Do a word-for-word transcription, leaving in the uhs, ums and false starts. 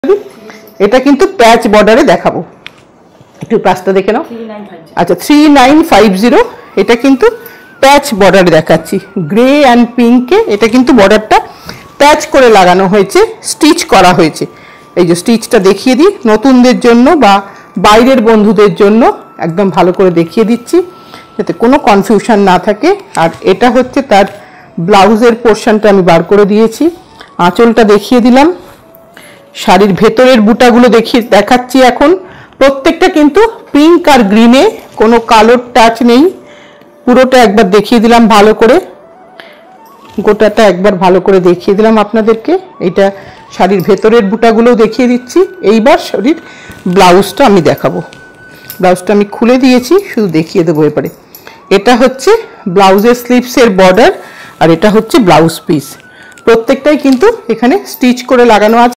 এটা কিন্তু প্যাচ বর্ডারে দেখাবো, একটু প্যাচটা দেখে নাও। আচ্ছা থ্রি নাইন ফাইভ জিরো, এটা কিন্তু প্যাচ বর্ডারে দেখাচ্ছি, গ্রে অ্যান্ড পিঙ্কে। এটা কিন্তু বর্ডারটা প্যাচ করে লাগানো হয়েছে, স্টিচ করা হয়েছে। এই যে স্টিচটা দেখিয়ে দিই নতুনদের জন্য বা বাইরের বন্ধুদের জন্য, একদম ভালো করে দেখিয়ে দিচ্ছি যাতে কোনো কনফিউশন না থাকে। আর এটা হচ্ছে তার ব্লাউজের পোর্শনটা আমি বার করে দিয়েছি, আঁচলটা দেখিয়ে দিলাম, শাড়ির ভেতরের বুটাগুলো দেখিয়ে দেখাচ্ছি। এখন প্রত্যেকটা কিন্তু পিঙ্ক আর গ্রিনে, কোনো কালোর টাচ নেই, পুরোটা একবার দেখিয়ে দিলাম ভালো করে, গোটাটা একবার ভালো করে দেখিয়ে দিলাম আপনাদেরকে। এটা শাড়ির ভেতরের বুটাগুলোও দেখিয়ে দিচ্ছি। এইবার শাড়ির ব্লাউজটা আমি দেখাবো, ব্লাউজটা আমি খুলে দিয়েছি, শুধু দেখিয়ে দেবো এবারে। এটা হচ্ছে ব্লাউজের স্লিভসের বর্ডার, আর এটা হচ্ছে ব্লাউজ পিস। প্রত্যেকটাই কিন্তু এখানে স্টিচ করে লাগানো আছে।